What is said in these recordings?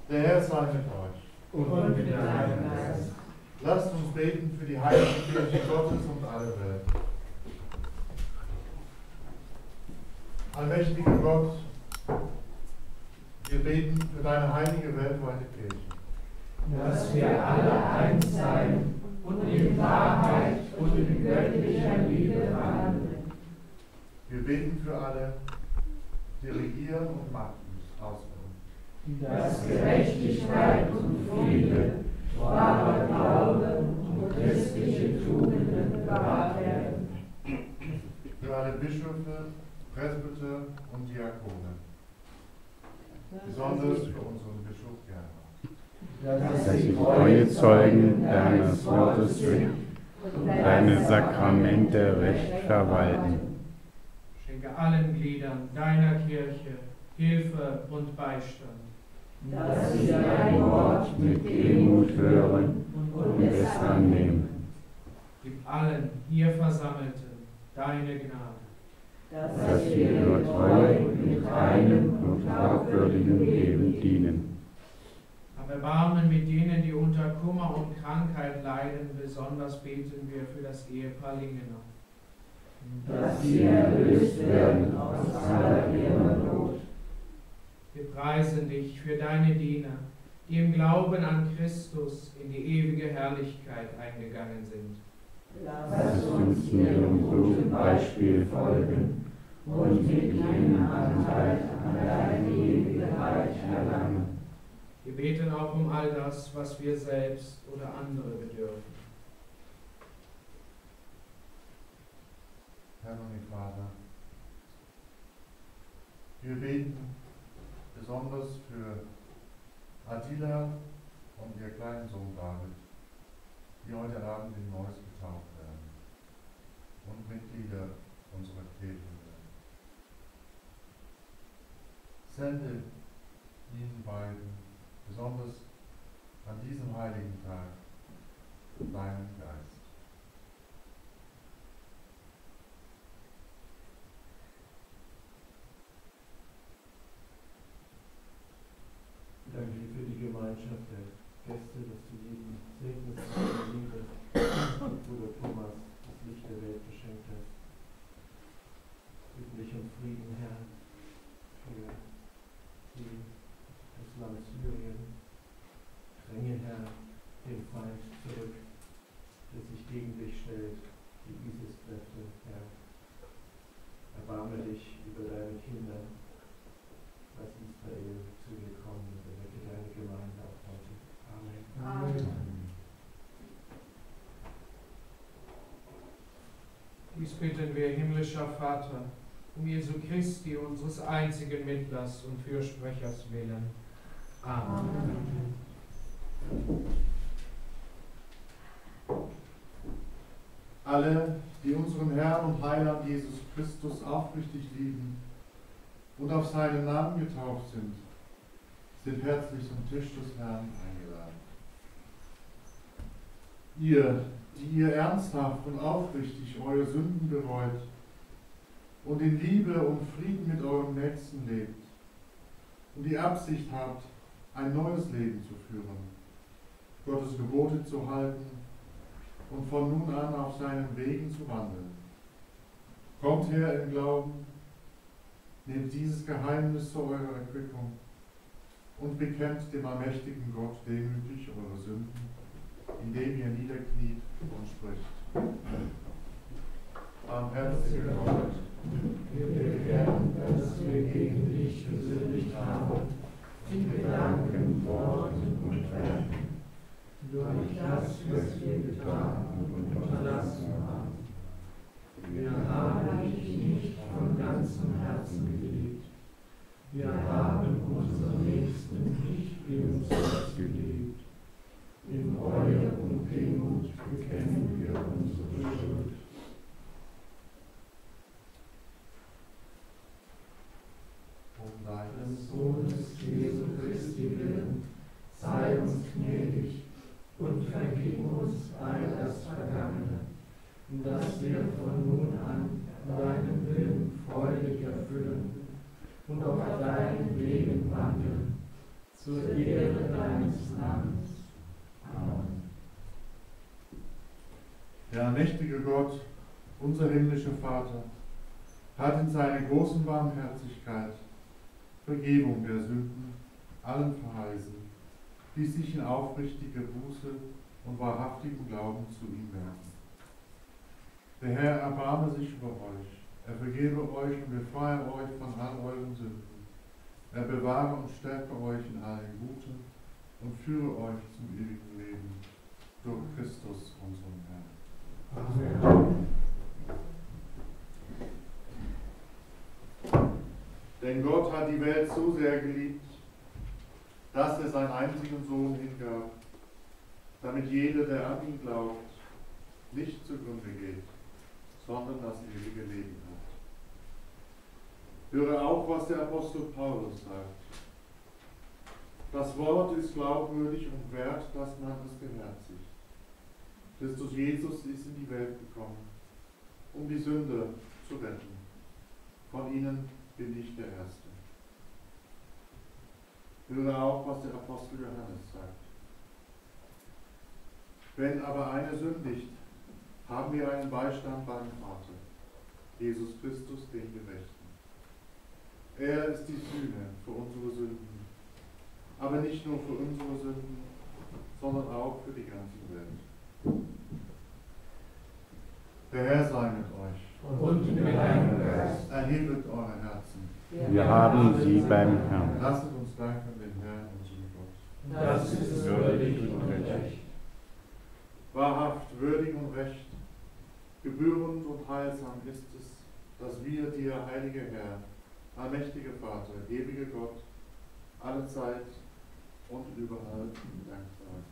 Der Herr sei mit euch. Und mit deinem Geist. Lasst uns beten für die heilige Kirche Gottes und alle Welt. Allmächtiger Gott, wir beten für deine heilige weltweite Kirche. Dass wir alle eins sein und in Wahrheit und in göttlicher Liebe wandeln. Wir beten für alle, die regieren und Macht ausüben. Dass Gerechtigkeit und Friede, wahrer Glaube und christliche Tugenden bewahrt werden. Für alle Bischöfe, Presbyter und Diakone. Besonders für unseren Bischof Gernot. Dass sie treue Zeugen deines Wortes sind und deine Sakramente recht verwalten. Schenke allen Gliedern deiner Kirche Hilfe und Beistand. Dass sie dein Wort Mit Demut hören und es annehmen. Gib allen hier Versammelten deine Gnade. Dass wir nur treu mit reinem und glaubwürdigem Leben dienen. Hab Erbarmen mit denen, die unter Kummer und Krankheit leiden. Besonders beten wir für das Ehepaar Lingener. dass sie erlöst werden aus aller ihrer Not. Wir preisen dich für deine Diener, die im Glauben an Christus in die ewige Herrlichkeit eingegangen sind. Lass uns ihrem guten Beispiel folgen und mit ihnen Anteil an deine Ewigkeit erlangen. Wir beten auch um all das, was wir selbst oder andere bedürfen. Herr und Vater, wir beten besonders für Adila und ihr kleinen Sohn David, die heute Abend in Neuss getauft werden und Mitglieder unserer Kirche werden. Sende ihnen beiden, besonders an diesem heiligen Tag, deinen Geist. Danke für die Gemeinschaft der Gäste, dass du jeden segnest mit deiner Liebe. Bruder Thomas, das Licht der Welt geschenkt hast. Bitten dich um Frieden, Herr, für das Land Syrien. Dränge, Herr, den Feind zurück, der sich gegen dich stellt, die ISIS-Kräfte, Herr. Erbarme dich über deine Kinder. Lass Israel zu dir kommen und erwecke deine Gemeinde auch heute. Amen. Amen. Dies bitten wir, himmlischer Vater, um Jesu Christi, unseres einzigen Mittlers und Fürsprechers willen. Amen. Alle, die unseren Herrn und Heiland Jesus Christus aufrichtig lieben und auf seinen Namen getauft sind herzlich zum Tisch des Herrn eingeladen. Ihr, die ihr ernsthaft und aufrichtig eure Sünden bereut und in Liebe und Frieden mit eurem Nächsten lebt und die Absicht habt, ein neues Leben zu führen, Gottes Gebote zu halten und von nun an auf seinen Wegen zu wandeln. Kommt her im Glauben, nehmt dieses Geheimnis zu eurer Erquickung und bekennt dem allmächtigen Gott demütig eure Sünden, indem ihr niederkniet und spricht. Barmherziger Gott, Wir bekennen, dass wir gegen dich gesündigt haben, in Gedanken, Worten und Werken, durch das, was wir getan und unterlassen haben. Wir haben dich nicht von ganzem Herzen geliebt. Wir haben unseren Nächsten nicht wie uns selbst geliebt. In Reue und Demut bekennen wir unsere Schuld. um Deines Sohnes Jesu Christi willen, sei uns gnädig und vergib uns all das Vergangene, dass wir von nun an deinen Willen freudig erfüllen und auf deinen Wegen wandeln, zur Ehre deines Namens. Amen. Der allmächtige Gott, unser himmlischer Vater, hat in seiner großen Barmherzigkeit Vergebung der Sünden allen verheißen, die sich in aufrichtiger Buße und wahrhaftigem Glauben zu ihm wenden. Der Herr erbarme sich über euch, er vergebe euch und befreie euch von all euren Sünden. Er bewahre und stärke euch in allen Guten und führe euch zum ewigen Leben durch Christus, unseren Herrn. Amen. Denn Gott hat die Welt so sehr geliebt, dass er seinen einzigen Sohn hingab, damit jeder, der an ihn glaubt, nicht zugrunde geht, sondern das ewige Leben hat. Höre auch, was der Apostel Paulus sagt. Das Wort ist glaubwürdig und wert, dass man es beherzigt. Christus Jesus ist in die Welt gekommen, um die Sünder zu retten. Von ihnen bin ich der Erste. Höre auch, was der Apostel Johannes sagt. Wenn aber einer sündigt, haben wir einen Beistand beim Vater, Jesus Christus, den Gerechten. Er ist die Sühne für unsere Sünden, aber nicht nur für unsere Sünden, sondern auch für die ganze Welt. Der Herr sei mit euch. Und mit deinem Geist. Erhebet eure Herzen. Wir haben sie beim Herrn. Lasset uns danken dem Herrn, unserem Gott. Das ist würdig und recht. Wahrhaft, würdig und recht, gebührend und heilsam ist es, dass wir dir, heiliger Herr, allmächtiger Vater, ewiger Gott, alle Zeit und überall Dank sagen.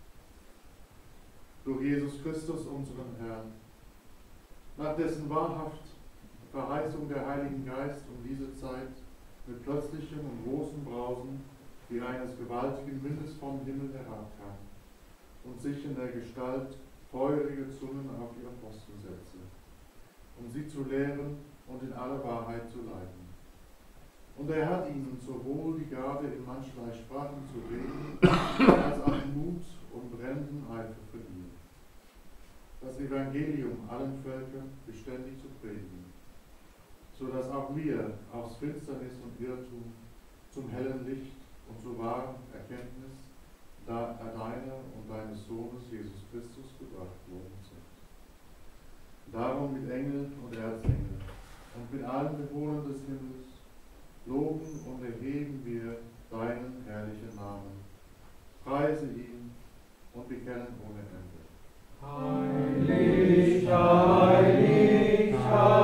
Durch Jesus Christus, unseren Herrn, nach dessen wahrhaft Verheißung der Heiligen Geist um diese Zeit mit plötzlichem und großem Brausen wie eines gewaltigen Windes vom Himmel herabkam und sich in der Gestalt feurige Zungen auf die Apostel setzte, um sie zu lehren und in alle Wahrheit zu leiten. Und er hat ihnen sowohl die Gabe, in mancherlei Sprachen zu reden, als auch Mut und brennenden Eifer verliehen, das Evangelium allen Völkern beständig zu predigen, so dass auch wir aus Finsternis und Irrtum zum hellen Licht und zur wahren Erkenntnis deiner und deines Sohnes Jesus Christus gebracht worden sind. Darum mit Engeln und Erzengeln und mit allen Bewohnern des Himmels loben und erheben wir deinen herrlichen Namen, preise ihn und bekennen ohne Ende. Heilig, heilig,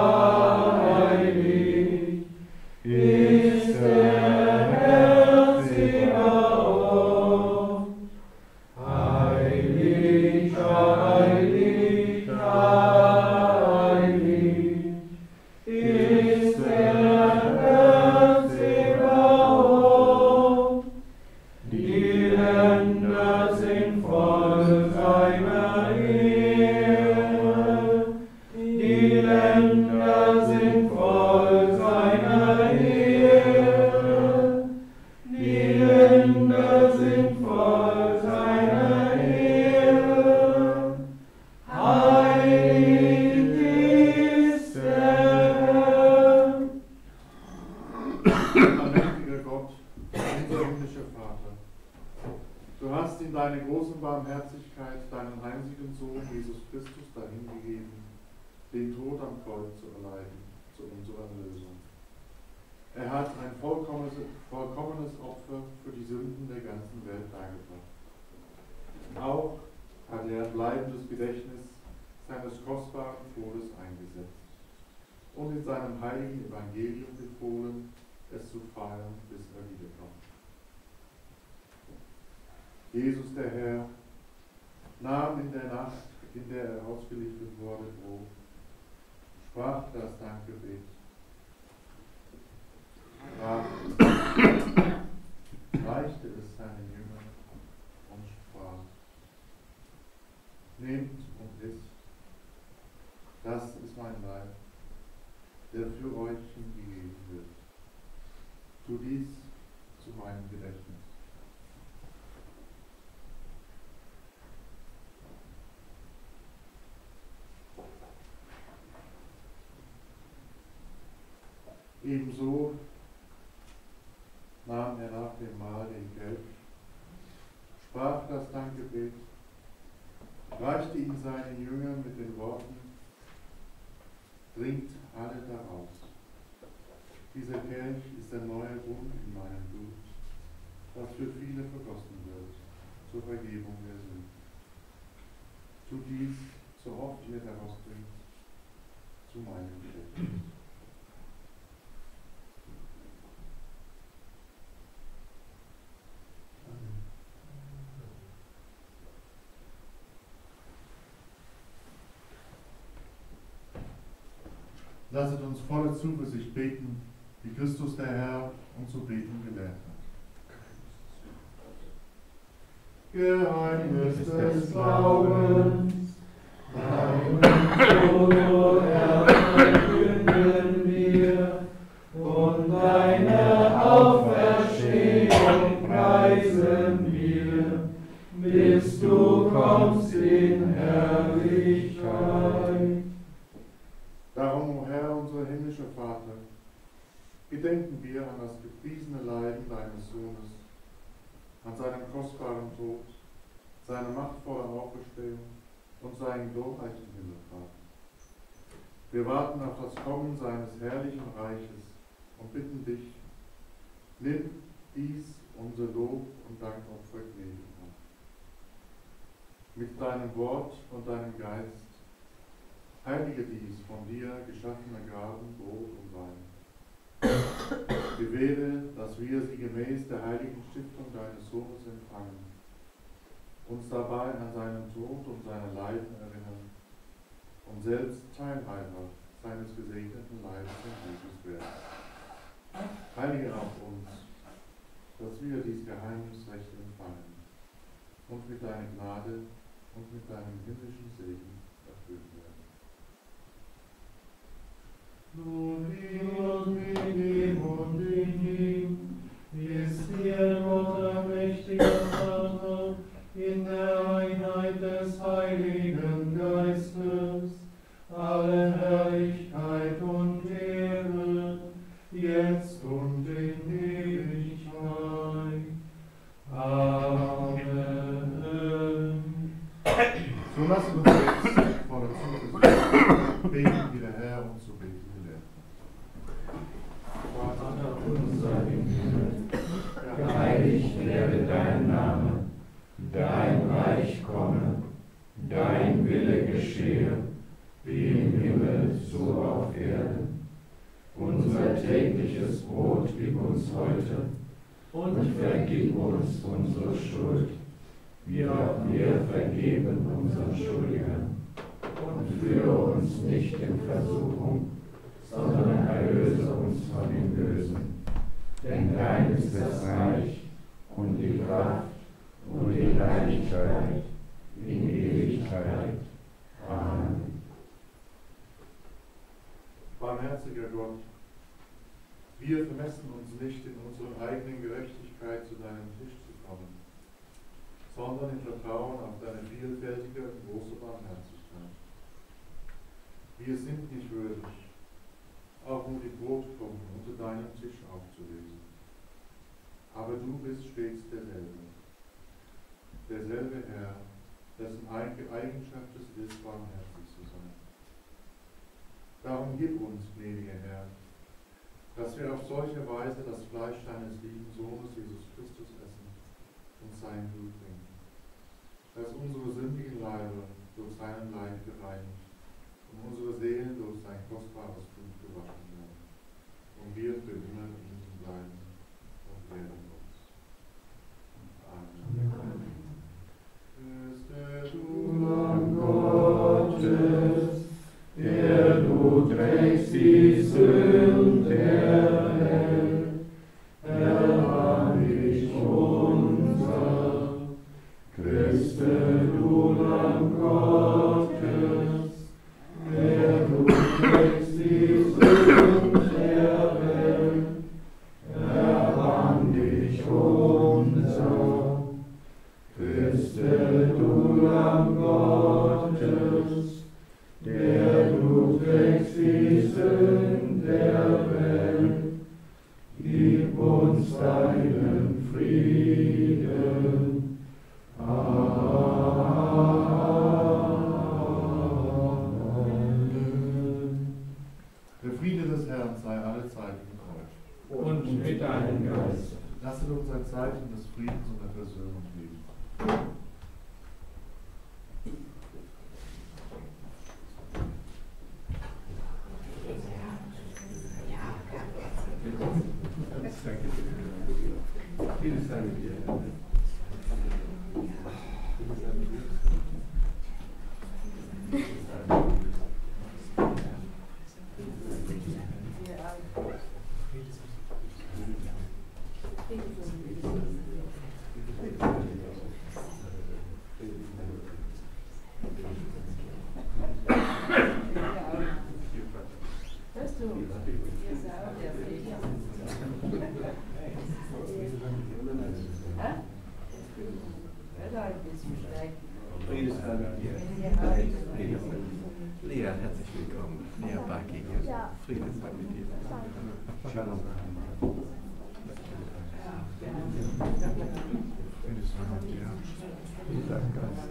heilig ist der Herr Zebaoth. Heilig, heilig, heilig ist der Herr Zebaoth. Die Länder sind voll seiner Ehre. Die Länder sind voll seiner Ehre. Die Länder sind voll seiner Ehre. Heilig ist der Herr. Allmächtiger Gott, unser himmlischer Vater, du hast in deiner großen Barmherzigkeit deinen einzigen Sohn Jesus Christus dahingegeben, den Tod am Kreuz zu erleiden, zu unserer Erlösung. Er hat ein vollkommenes Opfer für die Sünden der ganzen Welt dargebracht. Auch hat er ein bleibendes Gedächtnis seines kostbaren Todes eingesetzt und in seinem heiligen Evangelium befohlen, es zu feiern, bis er wiederkommt. Jesus, der Herr, nahm in der Nacht, in der er ausgeliefert wurde, Brot, sprach das Dankgebet, brach es, reichte es seinen Jüngern und sprach: Nehmt und isst, das ist mein Leib, der für euch hingegeben wird. Tu dies zu meinem Gedächtnis. Ebenso nahm er nach dem Mahl den Kelch, sprach das Dankgebet, reichte ihn seinen Jüngern mit den Worten: Trinkt alle daraus. Dieser Kelch ist der neue Bund in meinem Blut, das für viele vergossen wird, zur Vergebung der Sünden. Tut dies, so oft ihr daraus trinkt, zu meinem Gedächtnis. Lasset uns voller Zuversicht beten, wie Christus der Herr uns zu beten gelehrt hat. Geheimnis des Glaubens, deinen Tod erkünden wir und deine Auferstehung preisen wir, bis du kommst in Herrlichkeit. Darum, o Herr, unser himmlischer Vater, gedenken wir an das gepriesene Leiden deines Sohnes, an seinen kostbaren Tod, seine machtvolle Auferstehung und seinen glorreichen Himmelfahrt. Wir warten auf das Kommen seines herrlichen Reiches und bitten dich, nimm dies unser Lob und Dankopfer gnädig an. Mit deinem Wort und deinem Geist heilige dies von dir geschaffene Gaben, Brot und Wein. Gewähre, dass wir sie gemäß der heiligen Stiftung deines Sohnes empfangen, uns dabei an seinen Tod und seine Leiden erinnern und selbst Teilhaber seines gesegneten Leibes und Blutes werden. Heilige auch uns, dass wir dies Geheimnis recht empfangen und mit deiner Gnade und mit deinem himmlischen Segen erfüllt werden. Glorios mit ihm und in ihm ist dir Gott, allmächtiger Vater, in der Einheit des Heiligen Geistes, alle Herrlichkeit und Ehre, jetzt und in Ewigkeit. Amen. So lasst uns jetzt voller Zuversicht beten, wie der Herr uns so beten gelehrt hat. Vater unser im Himmel, geheiligt werde dein Name, dein Reich komme, dein Wille geschehe, wie im Himmel, so auf Erden. Unser tägliches Brot gib uns heute und vergib uns unsere Schuld, wie auch wir vergeben unseren Schuldigern. Und führe uns nicht in Versuchung, sondern erlöse uns von dem Bösen. Denn dein ist das Reich und die Kraft und die Herrlichkeit in Ewigkeit. Amen. Barmherziger Gott, wir vermessen uns nicht, in unserer eigenen Gerechtigkeit zu deinem Tisch zu kommen, sondern im Vertrauen auf deine vielfältige und große Barmherzigkeit. Wir sind nicht würdig, auch nur die Brotkrumen unter deinem Tisch aufzulesen. Aber du bist stets derselbe Herr, dessen Eigenschaft es ist, barmherzig zu sein. Darum gib uns, gnädiger Herr, dass wir auf solche Weise das Fleisch deines lieben Sohnes Jesus Christus essen und sein Blut trinken, dass unsere sündigen Leiber durch seinen Leib gereinigt und unsere Seelen durch sein kostbares Blut gewaschen werden, und wir für immer in ihm bleiben und werden uns. Amen. Christe, du Lamm Gottes, der du trägst die Sünden der Welt, erbarm dich unser. Christe, du Lamm Gottes, der du trägst die Sünden der Welt, erbarm dich unser. Christe, du Lamm Gottes, der du trägst die Sünden der Welt, Zeichen des Friedens und der Versöhnung leben. Vieles danke dir. Lea, herzlich willkommen. Lea Baki hier. Friede sei mit dir. Shalom. Friede sei mit dir. Dieser Geist.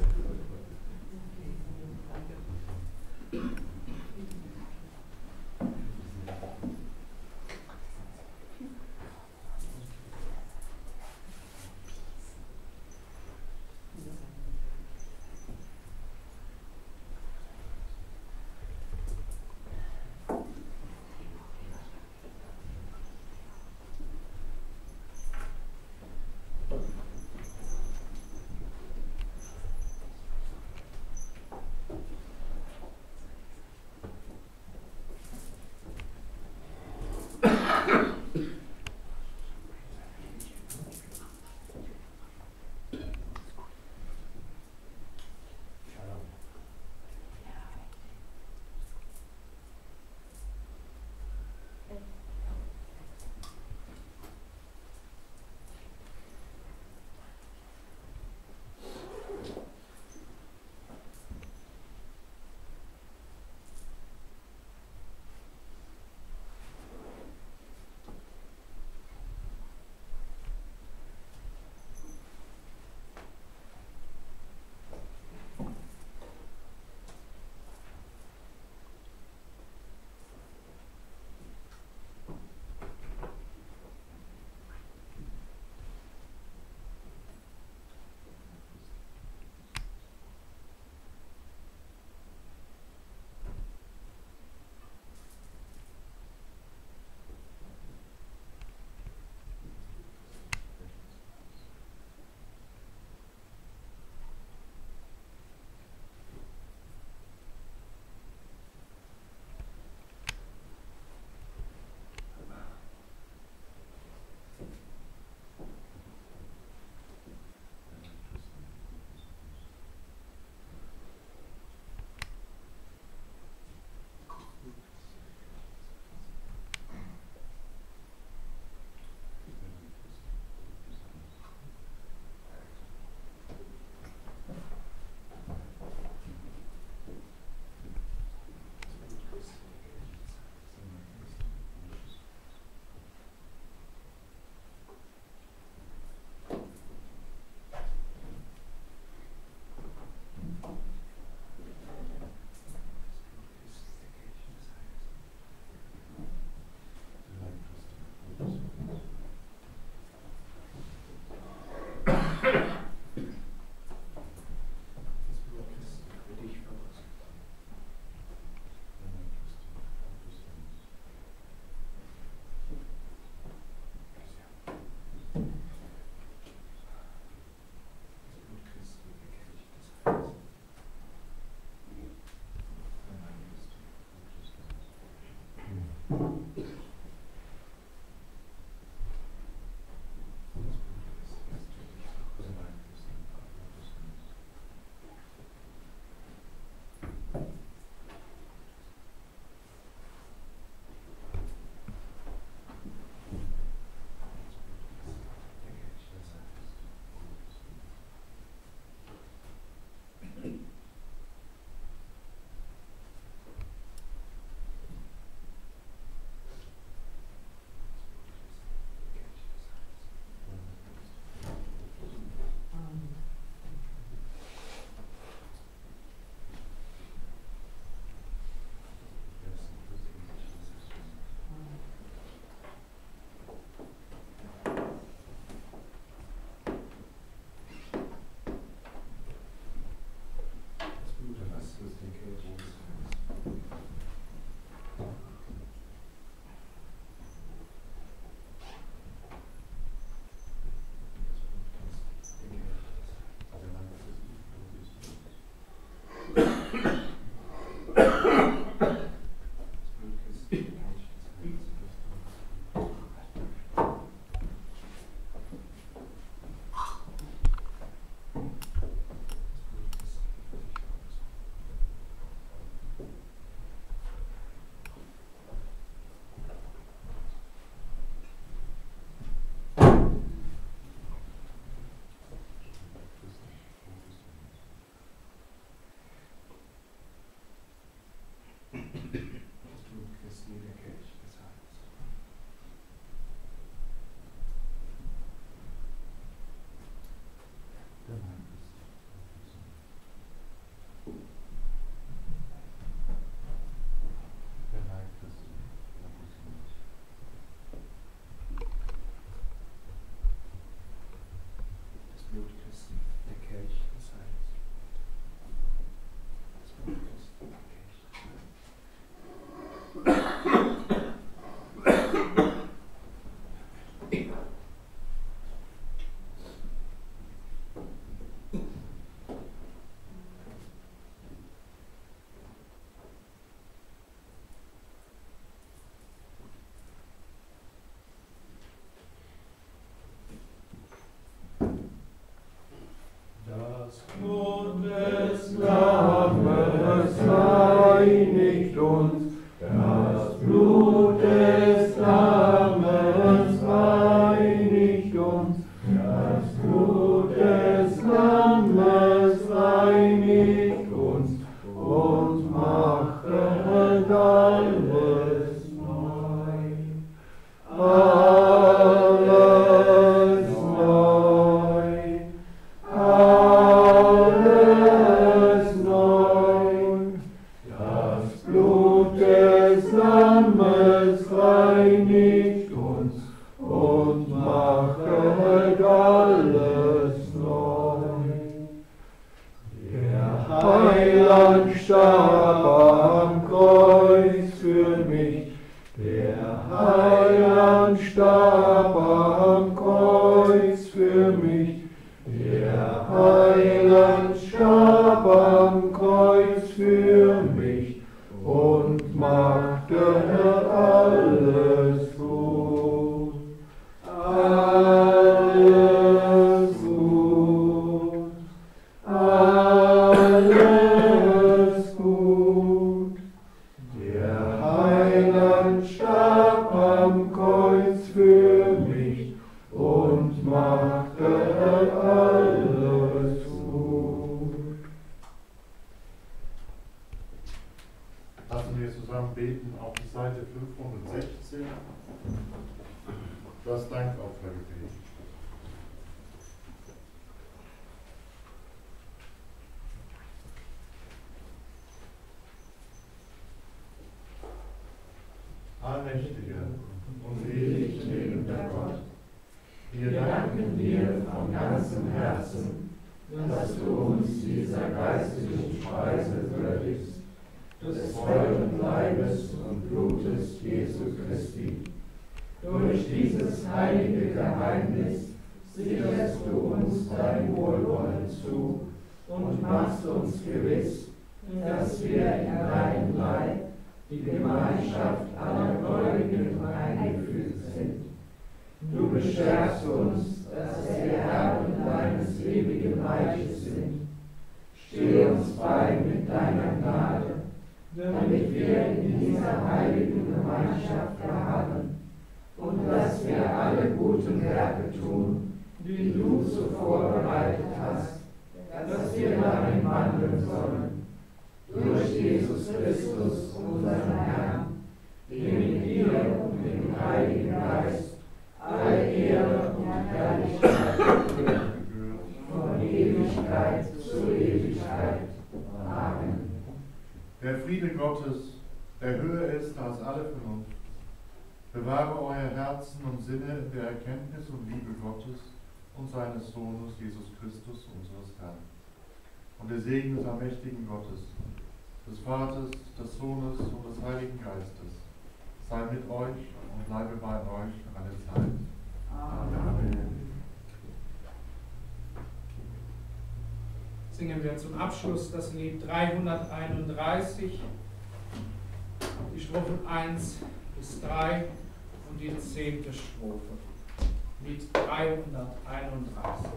Blut des Lammes reinigt uns, das Blut des Lammes reinigt uns, das Blut des Lammes reinigt uns und macht alles neu. Alles neu. Alles neu. Das Blut des Lammes reinigt uns und macht alles neu. Der Heiland starb am Kreuz für mich. Der Heiland starb am Kreuz für mich. Der Heiland starb am Kreuz für mich und machte alles gut. Alles gut. Alles gut. Der Heiland starb am Kreuz für mich und machte alles gut. Lassen wir zusammen beten auf die Seite 516, das Dankopfergebet. Allmächtiger und ewig lebender Gott, wir danken dir von ganzem Herzen, dass du uns dieser geistlichen Speise würdigst, des teuren Leibes und Blutes Jesu Christi. Durch dieses heilige Geheimnis sicherst du uns dein Wohlwollen zu und machst uns gewiss, dass wir in deinem Leib, die Gemeinschaft aller Gläubigen, eingefügt sind. Du bestärkst uns, dass wir Erben deines ewigen Reiches sind. Steh uns bei mit deiner Gnade, damit wir in dieser heiligen Gemeinschaft verharren und dass wir alle guten Werke tun, die du zuvor bereitet hast, dass wir darin wandeln sollen. Durch Jesus Christus, unseren Herrn, dem mit dir und dem Heiligen Geist alle Ehre und Herrlichkeit gebührt, von Ewigkeit zu Ewigkeit. Amen. Der Friede Gottes, der höher ist als alle Vernunft, bewahre euer Herzen und Sinne in der Erkenntnis und Liebe Gottes und seines Sohnes Jesus Christus, unseres Herrn. Und der Segen des allmächtigen Gottes, des Vaters, des Sohnes und des Heiligen Geistes sei mit euch und bleibe bei euch alle Zeit. Amen. Singen wir zum Abschluss das Lied 331, die Strophen 1 bis 3 und die 10. Strophe. Lied 331.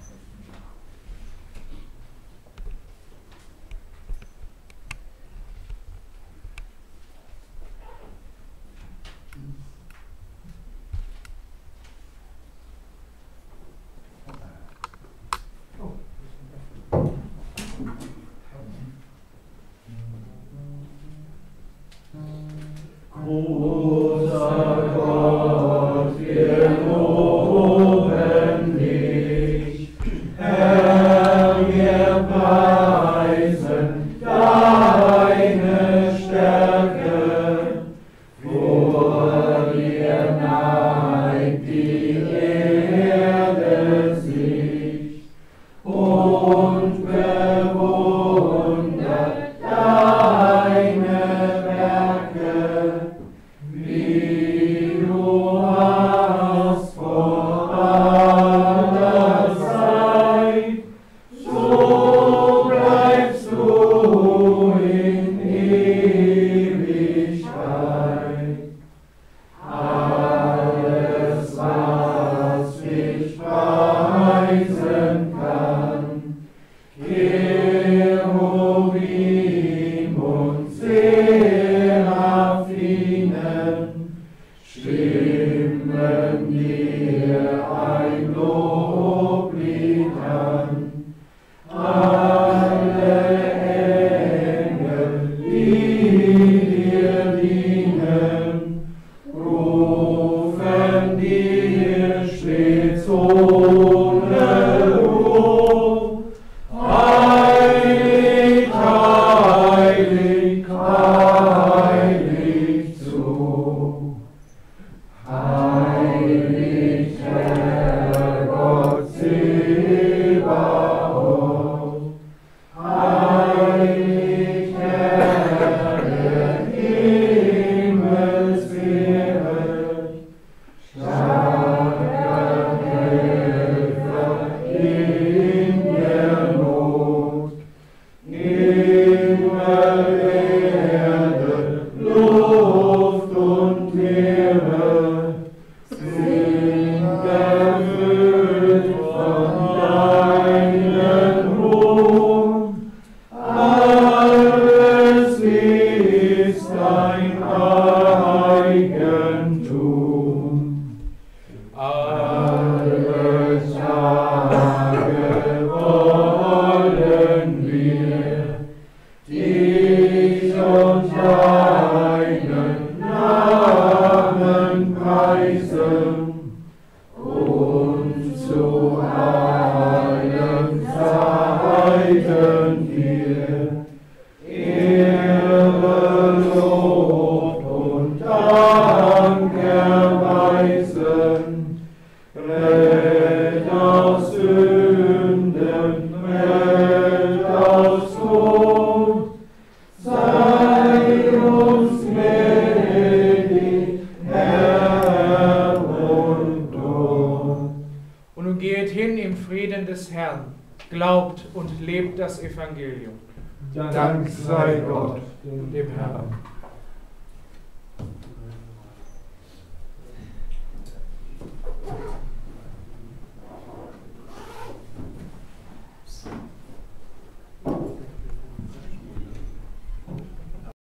Großer Gott, wir loben dich, Herr, wir preisen deine Stärke, vor dir neigt die Erde sich und bewundert deine Werke, wie du hast vor aller Zeit, so bleibst du in Ewigkeit. Alles, was dich preisen kann, Recht aus Sünden, Recht aus Tod, sei uns gnädig, Herr und Gott. Und nun geht hin im Frieden des Herrn, glaubt und lebt das Evangelium. Dank sei Gott, Dem Herrn.